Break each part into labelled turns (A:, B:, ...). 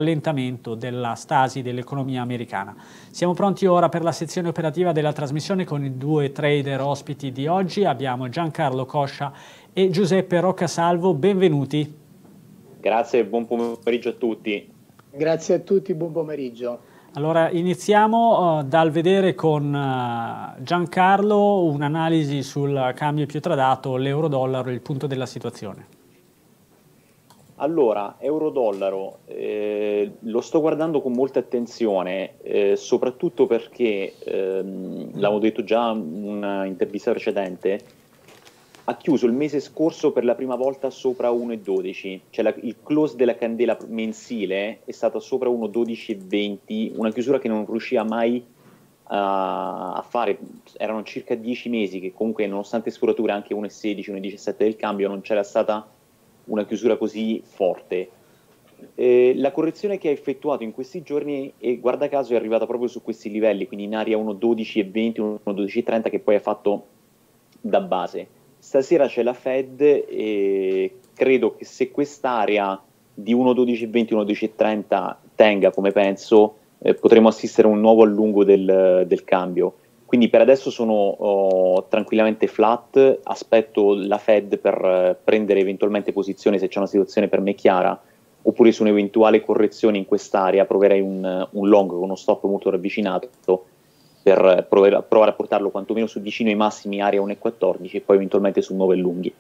A: rallentamento della stasi dell'economia americana. Siamo pronti ora per la sezione operativa della trasmissione con i due trader ospiti di oggi. Abbiamo Giancarlo Coscia e Giuseppe Roccasalvo. Benvenuti.
B: Grazie, buon pomeriggio a tutti.
C: Grazie a tutti, buon pomeriggio.
A: Allora iniziamo dal vedere con Giancarlo un'analisi sul cambio più tradato, l'euro-dollaro, il punto della situazione.
B: Allora, euro-dollaro, lo sto guardando con molta attenzione, soprattutto perché, l'avevo detto già in un'intervista precedente, ha chiuso il mese scorso per la prima volta sopra 1,12, cioè il close della candela mensile è stata sopra 1,12,20, una chiusura che non riusciva mai a fare. Erano circa 10 mesi che comunque, nonostante sforature anche 1,16, 1,17 del cambio, non c'era stata una chiusura così forte. La correzione che ha effettuato in questi giorni, e guarda caso, è arrivata proprio su questi livelli, quindi in area 1,12,20, 1,12,30, che poi ha fatto da base. Stasera c'è la Fed e credo che se quest'area di 1,12,20, 1,12,30 tenga, come penso, potremo assistere a un nuovo allungo del cambio. Quindi per adesso sono tranquillamente flat, aspetto la Fed per prendere eventualmente posizione se c'è una situazione per me chiara, oppure su un'eventuale correzione in quest'area proverei un long con uno stop molto ravvicinato per provare a portarlo quantomeno su vicino ai massimi area 1,14 e poi eventualmente su nuovi lunghi.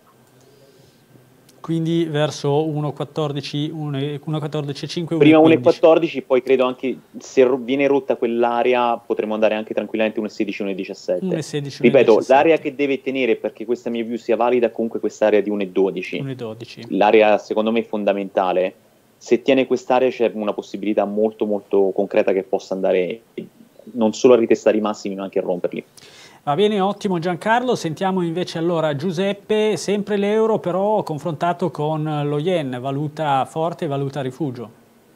A: Quindi verso 1,14, 1,14,5,
B: prima 1,14, poi credo anche se viene rotta quell'area potremo andare anche tranquillamente 1,16, 1,17. Ripeto, l'area che deve tenere, perché questa mia view sia valida, comunque quest'area di 1,12. L'area secondo me è fondamentale. Se tiene quest'area c'è una possibilità molto molto concreta che possa andare non solo a ritestare i massimi ma anche a romperli.
A: Va bene, ottimo Giancarlo. Sentiamo invece allora Giuseppe, sempre l'euro però confrontato con lo yen, valuta forte, valuta rifugio.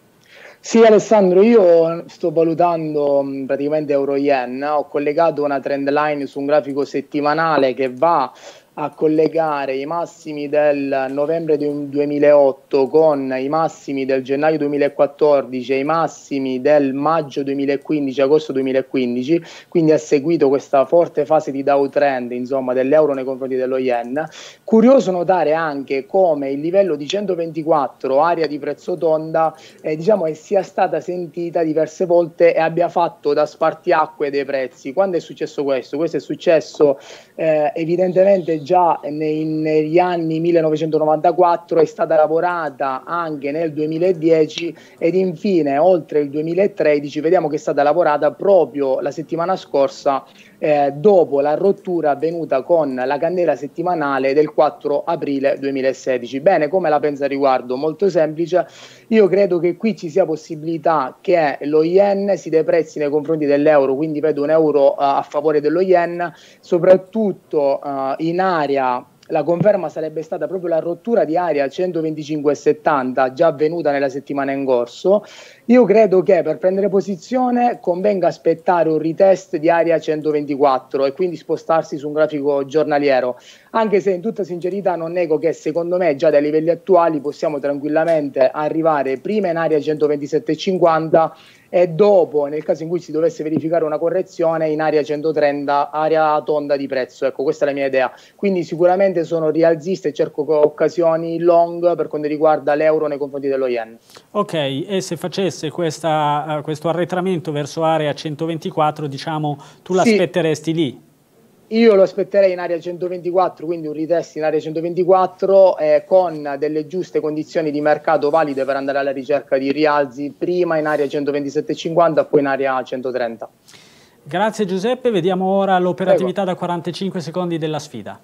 C: Sì Alessandro, io sto valutando praticamente euro-yen, ho collegato una trend line su un grafico settimanale che va a collegare i massimi del novembre 2008 con i massimi del gennaio 2014 e i massimi del maggio 2015, agosto 2015, quindi ha seguito questa forte fase di downtrend, insomma, dell'euro nei confronti dello yen. Curioso notare anche come il livello di 124, area di prezzo tonda, diciamo sia stata sentita diverse volte e abbia fatto da spartiacque dei prezzi. Quando è successo questo? Questo è successo evidentemente già negli anni 1994, è stata lavorata anche nel 2010 ed infine oltre il 2013 vediamo che è stata lavorata proprio la settimana scorsa, dopo la rottura avvenuta con la candela settimanale del 4 aprile 2016. Bene, come la pensa a riguardo? Molto semplice, io credo che qui ci sia possibilità che lo yen si deprezzi nei confronti dell'euro, quindi vedo un euro a favore dello yen, soprattutto in area. La conferma sarebbe stata proprio la rottura di area 125,70 già avvenuta nella settimana in corso. Io credo che per prendere posizione convenga aspettare un retest di area 124 e quindi spostarsi su un grafico giornaliero, anche se in tutta sincerità non nego che secondo me già dai livelli attuali possiamo tranquillamente arrivare prima in area 127,50 e dopo, nel caso in cui si dovesse verificare una correzione, in area 130, area tonda di prezzo. Ecco, questa è la mia idea. Quindi sicuramente sono rialzista e cerco occasioni long per quanto riguarda l'euro nei confronti dello yen.
A: Ok, e se facesse questo arretramento verso area 124, diciamo, tu l'aspetteresti lì?
C: Io lo aspetterei in area 124, quindi un retest in area 124 con delle giuste condizioni di mercato valide per andare alla ricerca di rialzi prima in area 127,50 poi in area 130.
A: Grazie Giuseppe, vediamo ora l'operatività da 45 secondi della sfida.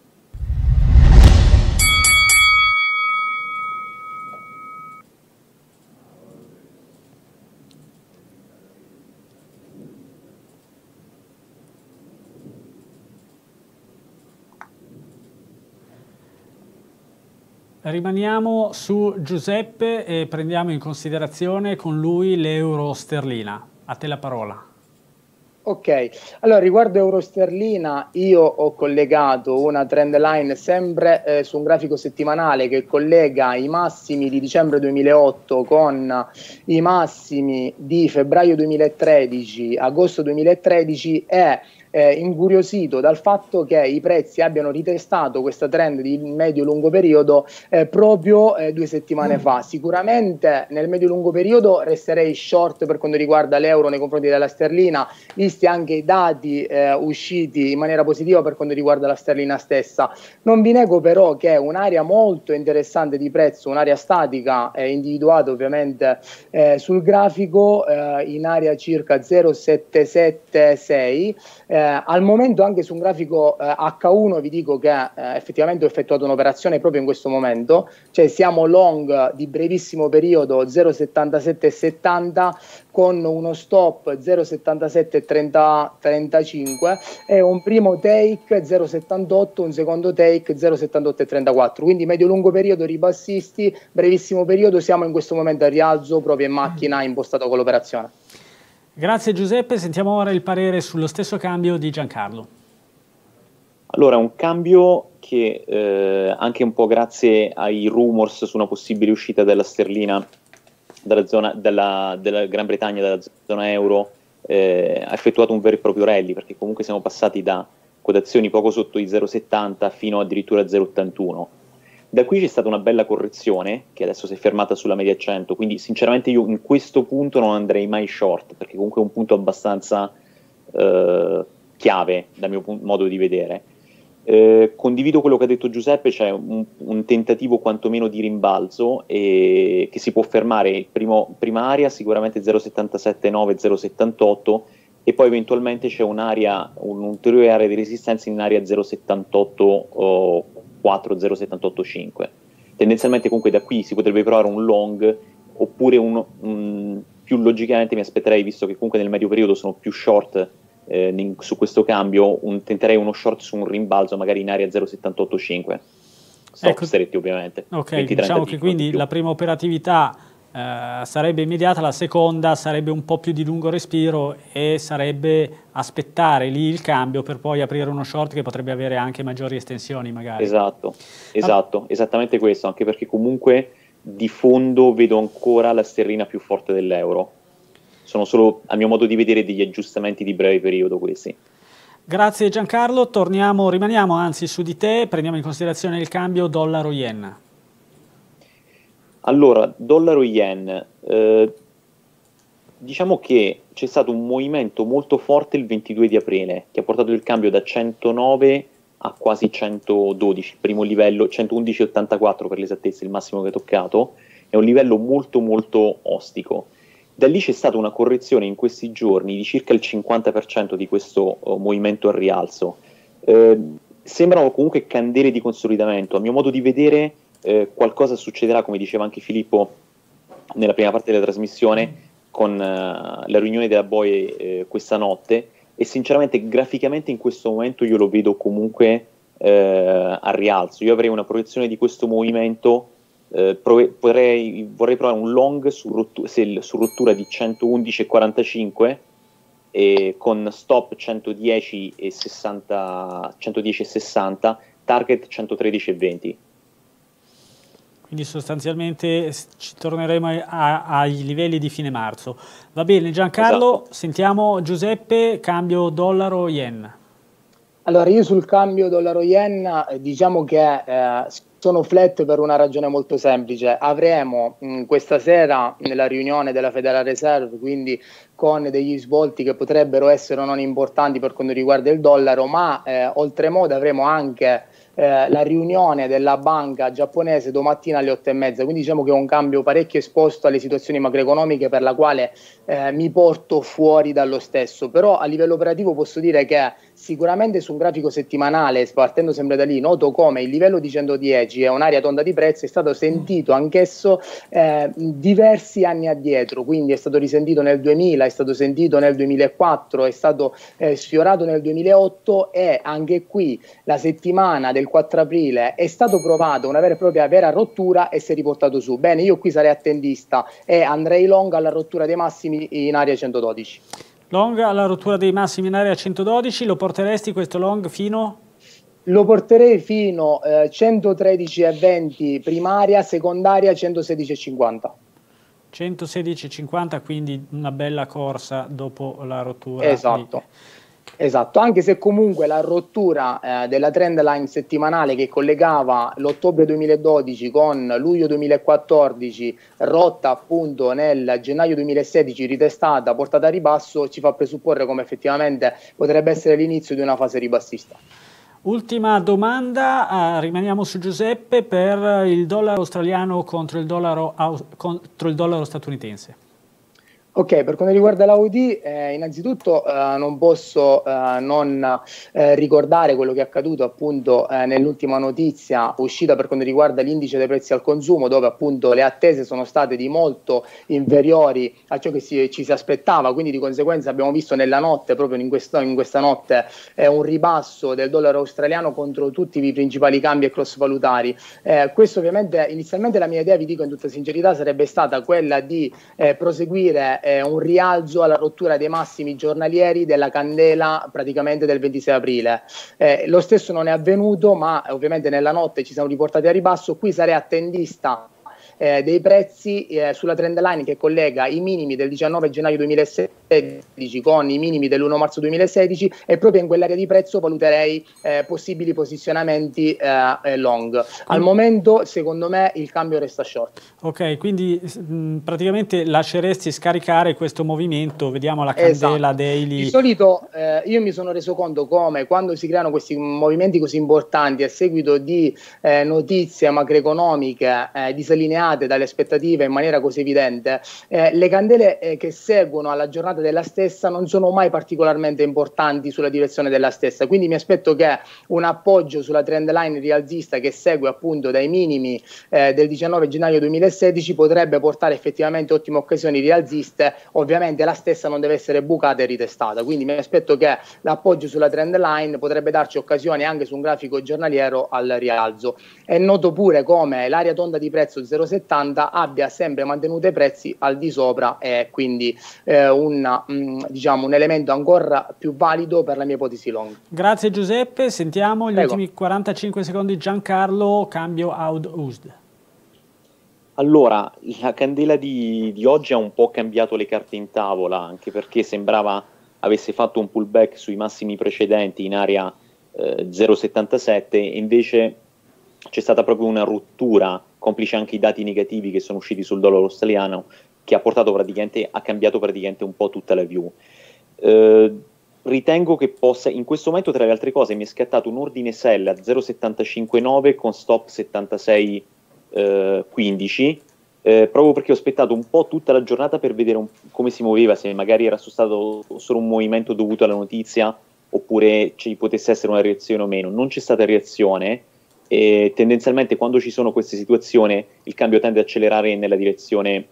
A: Rimaniamo su Giuseppe e prendiamo in considerazione con lui l'euro sterlina. A te la parola.
C: Ok, allora riguardo euro sterlina io ho collegato una trend line sempre su un grafico settimanale che collega i massimi di dicembre 2008 con i massimi di febbraio 2013, agosto 2013 e incuriosito dal fatto che i prezzi abbiano ritestato questa trend di medio-lungo periodo proprio 2 settimane fa. Sicuramente nel medio-lungo periodo resterei short per quanto riguarda l'euro nei confronti della sterlina, visti anche i dati usciti in maniera positiva per quanto riguarda la sterlina stessa. Non vi nego però che un'area molto interessante di prezzo, un'area statica individuata ovviamente sul grafico in area circa 0,776, al momento anche su un grafico H1 vi dico che effettivamente ho effettuato un'operazione proprio in questo momento, cioè siamo long di brevissimo periodo 0,7770 con uno stop 0,7735 e un primo take 0,78, un secondo take 0,7834, quindi medio-lungo periodo ribassisti, brevissimo periodo siamo in questo momento a rialzo proprio in macchina impostato con l'operazione.
A: Grazie Giuseppe, sentiamo ora il parere sullo stesso cambio di Giancarlo.
B: Allora, un cambio che anche un po' grazie ai rumors su una possibile uscita della sterlina della Gran Bretagna, dalla zona euro, ha effettuato un vero e proprio rally, perché comunque siamo passati da quotazioni poco sotto i 0,70 fino addirittura a 0,81. Da qui c'è stata una bella correzione che adesso si è fermata sulla media 100, quindi sinceramente io in questo punto non andrei mai short, perché comunque è un punto abbastanza chiave dal mio modo di vedere. Condivido quello che ha detto Giuseppe, c'è un tentativo quantomeno di rimbalzo che si può fermare prima area sicuramente 0,779, 0,78 e poi eventualmente c'è un'ulteriore area di resistenza in area 0,78 4, 0,785. Tendenzialmente comunque da qui si potrebbe provare un long oppure più logicamente mi aspetterei, visto che comunque nel medio periodo sono più short su questo cambio, tenterei uno short su un rimbalzo magari in area 0,785. Stop stretti ovviamente.
A: Ok, diciamo che quindi la prima operatività sarebbe immediata, la seconda sarebbe un po' più di lungo respiro e sarebbe aspettare lì il cambio per poi aprire uno short che potrebbe avere anche maggiori estensioni magari.
B: Esatto, esattamente questo, anche perché comunque di fondo vedo ancora la sterlina più forte dell'euro. Sono solo, a mio modo di vedere, degli aggiustamenti di breve periodo questi.
A: Grazie Giancarlo, rimaniamo anzi su di te, prendiamo in considerazione il cambio dollaro-yen.
B: Allora, dollaro-yen, diciamo che c'è stato un movimento molto forte il 22 di aprile, che ha portato il cambio da 109 a quasi 112, il primo livello, 111,84 per l'esattezza, il massimo che ha toccato, è un livello molto molto ostico. Da lì c'è stata una correzione in questi giorni di circa il 50% di questo movimento al rialzo. Sembrano comunque candele di consolidamento. A mio modo di vedere qualcosa succederà, come diceva anche Filippo nella prima parte della trasmissione, con la riunione della BOE questa notte, e sinceramente graficamente in questo momento io lo vedo comunque al rialzo. Io avrei una proiezione di questo movimento. Vorrei provare un long su rottura di 111,45 e con stop 110,60, target 113,20.
A: Quindi sostanzialmente ci torneremo ai livelli di fine marzo. Va bene Giancarlo, esatto. Sentiamo Giuseppe, cambio dollaro-yen.
C: Allora io sul cambio dollaro-yen diciamo che sono flat per una ragione molto semplice. Avremo questa sera nella riunione della Federal Reserve, quindi con degli svolti che potrebbero essere non importanti per quanto riguarda il dollaro, ma oltremodo avremo anche la riunione della banca giapponese domattina alle 8:30, quindi diciamo che è un cambio parecchio esposto alle situazioni macroeconomiche per la quale mi porto fuori dallo stesso. Però a livello operativo posso dire che sicuramente su un grafico settimanale, partendo sempre da lì, noto come il livello di 110 è un'area tonda di prezzo, è stato sentito anch'esso diversi anni addietro, quindi è stato risentito nel 2000, è stato sentito nel 2004, è stato sfiorato nel 2008 e anche qui la settimana del 4 aprile è stato provato una vera e propria vera rottura e si è riportato su. Bene, io qui sarei attendista e andrei long alla rottura dei massimi in area 112.
A: Long alla rottura dei massimi in area 112, lo porteresti questo long fino?
C: Lo porterei fino 113,20 primaria, secondaria 116,50.
A: 116,50, quindi una bella corsa dopo la rottura.
C: Esatto. Esatto, anche se comunque la rottura della trend line settimanale che collegava l'ottobre 2012 con luglio 2014, rotta appunto nel gennaio 2016, ritestata, portata a ribasso, ci fa presupporre come effettivamente potrebbe essere l'inizio di una fase ribassista.
A: Ultima domanda, rimaniamo su Giuseppe per il dollaro australiano contro il dollaro statunitense.
C: Ok, per quanto riguarda l'AUD, innanzitutto non posso non ricordare quello che è accaduto appunto nell'ultima notizia uscita per quanto riguarda l'indice dei prezzi al consumo, dove appunto le attese sono state di molto inferiori a ciò che ci si aspettava, quindi di conseguenza abbiamo visto nella notte, proprio in questa notte, un ribasso del dollaro australiano contro tutti i principali cambi e cross valutari. Questo ovviamente, inizialmente la mia idea, vi dico in tutta sincerità, sarebbe stata quella di proseguire un rialzo alla rottura dei massimi giornalieri della candela praticamente del 26 aprile. Lo stesso non è avvenuto, ma ovviamente nella notte ci siamo riportati a ribasso. Qui sarei attendista dei prezzi sulla trend line che collega i minimi del 19 gennaio 2016 con i minimi dell'1 marzo 2016, e proprio in quell'area di prezzo valuterei possibili posizionamenti long. Al momento secondo me il cambio resta short.
A: Ok, quindi praticamente lasceresti scaricare questo movimento, vediamo la candela daily.
C: Di solito io mi sono reso conto come quando si creano questi movimenti così importanti a seguito di notizie macroeconomiche disallineate dalle aspettative in maniera così evidente, le candele che seguono alla giornata della stessa non sono mai particolarmente importanti sulla direzione della stessa, quindi mi aspetto che un appoggio sulla trend line rialzista che segue appunto dai minimi del 19 gennaio 2016 potrebbe portare effettivamente ottime occasioni rialziste. Ovviamente la stessa non deve essere bucata e ritestata, quindi mi aspetto che l'appoggio sulla trend line potrebbe darci occasioni anche su un grafico giornaliero al rialzo. È noto pure come l'area tonda di prezzo 0,70 abbia sempre mantenuto i prezzi al di sopra, e quindi diciamo un elemento ancora più valido per la mia ipotesi long.
A: Grazie Giuseppe, sentiamo gli ultimi 45 secondi. Giancarlo, cambio AUD-USD.
B: Allora, la candela di oggi ha un po' cambiato le carte in tavola, anche perché sembrava avesse fatto un pullback sui massimi precedenti in area 0,77, e invece c'è stata proprio una rottura, complice anche i dati negativi che sono usciti sul dollaro australiano, che ha cambiato praticamente un po' tutta la view. Ritengo che possa, in questo momento tra le altre cose mi è scattato un ordine sell a 0,759 con stop 76,15, proprio perché ho aspettato un po' tutta la giornata per vedere come si muoveva, se magari era stato solo un movimento dovuto alla notizia oppure ci potesse essere una reazione o meno. Non c'è stata reazione, e tendenzialmente quando ci sono queste situazioni il cambio tende ad accelerare nella direzione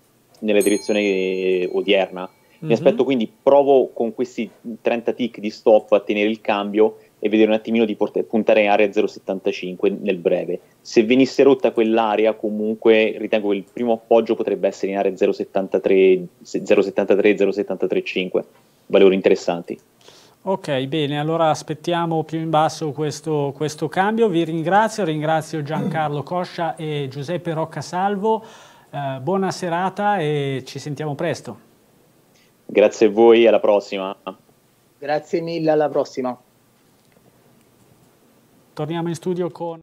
B: odierna. Mi aspetto, quindi provo con questi 30 tick di stop a tenere il cambio e vedere un attimino di puntare area 0,75 nel breve. Se venisse rotta quell'area, comunque ritengo che il primo appoggio potrebbe essere in area 0,73, 0,73,5, valori interessanti.
A: Ok, bene, allora aspettiamo più in basso questo cambio. Vi ringrazio Giancarlo Coscia e Giuseppe Roccasalvo. Buona serata e ci sentiamo presto.
B: Grazie a voi, alla prossima.
C: Grazie mille, alla prossima.
A: Torniamo in studio con